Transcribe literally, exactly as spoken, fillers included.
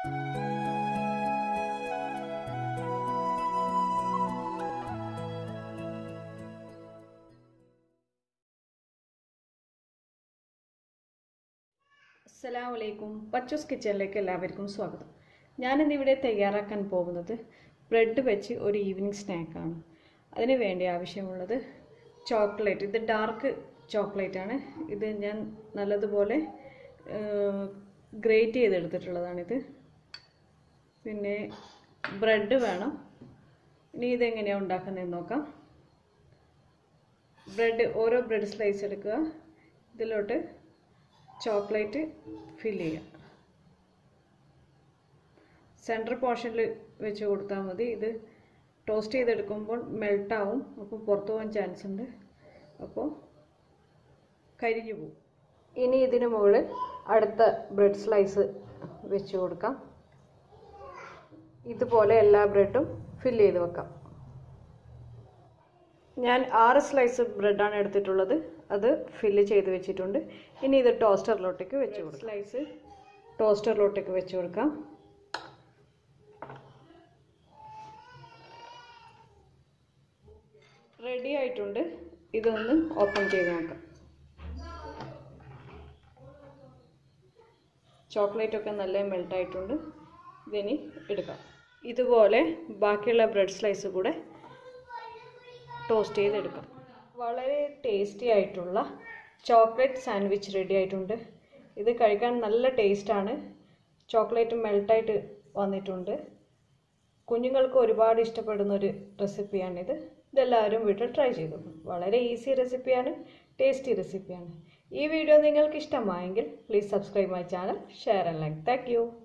അസ്സലാമു പച്ചൂസ് കിച്ചണിലേക്ക് എല്ലാവർക്കും സ്വാഗതം. ഞാനിന്നിവിടെ തയ്യാറാക്കാൻ പോകുന്നത് ബ്രെഡ് വെച്ച് ഒരു ഈവനിങ് സ്നാക്കാണ്. അതിന് വേണ്ടി ആവശ്യമുള്ളത് ചോക്ലേറ്റ്. ഇത് ഡാർക്ക് ചോക്ലേറ്റ് ആണ്. ഇത് ഞാൻ നല്ലതുപോലെ ഗ്രേറ്റ് ചെയ്തെടുത്തിട്ടുള്ളതാണിത്. പിന്നെ ബ്രെഡ് വേണം. ഇനി ഇതെങ്ങനെയാണ് ഉണ്ടാക്കുന്നതെന്ന് നോക്കാം. ബ്രെഡ് ഓരോ ബ്രെഡ് സ്ലൈസ് എടുക്കുക. ഇതിലോട്ട് ചോക്ലേറ്റ് ഫില്ല് ചെയ്യുക. സെൻറ്റർ പോർഷനിൽ വെച്ച് കൊടുത്താൽ മതി. ഇത് ടോസ്റ്റ് ചെയ്തെടുക്കുമ്പോൾ മെൽട്ടാവും, അപ്പോൾ പുറത്തു പോകാൻ ചാൻസ് ഉണ്ട്, അപ്പോൾ കരിഞ്ഞു പോകും. ഇനി ഇതിന് മുകളിൽ അടുത്ത ബ്രെഡ് സ്ലൈസ് വെച്ച് കൊടുക്കാം. ഇതുപോലെ എല്ലാ ബ്രെഡും ഫില്ല് ചെയ്ത് വെക്കാം. ഞാൻ ആറ് സ്ലൈസ് ബ്രെഡാണ് എടുത്തിട്ടുള്ളത്. അത് ഫില്ല് ചെയ്ത് വെച്ചിട്ടുണ്ട്. ഇനി ഇത് ടോസ്റ്ററിലോട്ടേക്ക് വെച്ച് കൊടുക്കാം. സ്ലൈസ് ടോസ്റ്ററിലോട്ടേക്ക് വെച്ച് കൊടുക്കാം. റെഡി ആയിട്ടുണ്ട്. ഇതൊന്ന് ഓപ്പൺ ചെയ്ത് നോക്കാം. ചോക്ലേറ്റ് ഒക്കെ നല്ല മെൽട്ടായിട്ടുണ്ട്. ഇതിനി എടുക്കാം. ഇതുപോലെ ബാക്കിയുള്ള ബ്രെഡ് സ്ലൈസ് കൂടെ ടോസ്റ്റ് ചെയ്തെടുക്കാം. വളരെ ടേസ്റ്റി ആയിട്ടുള്ള ചോക്ലേറ്റ് സാൻഡ്വിച്ച് റെഡി ആയിട്ടുണ്ട്. ഇത് കഴിക്കാൻ നല്ല ടേസ്റ്റാണ്. ചോക്ലേറ്റ് മെൽട്ടായിട്ട് വന്നിട്ടുണ്ട്. കുഞ്ഞുങ്ങൾക്ക് ഒരുപാട് ഇഷ്ടപ്പെടുന്ന ഒരു റെസിപ്പിയാണിത്. ഇതെല്ലാവരും വീട്ടിൽ ട്രൈ ചെയ്തു. വളരെ ഈസി റെസിപ്പിയാണ്, ടേസ്റ്റി റെസിപ്പിയാണ്. ഈ വീഡിയോ നിങ്ങൾക്ക് ഇഷ്ടമായെങ്കിൽ please subscribe my channel, share and like. Thank U.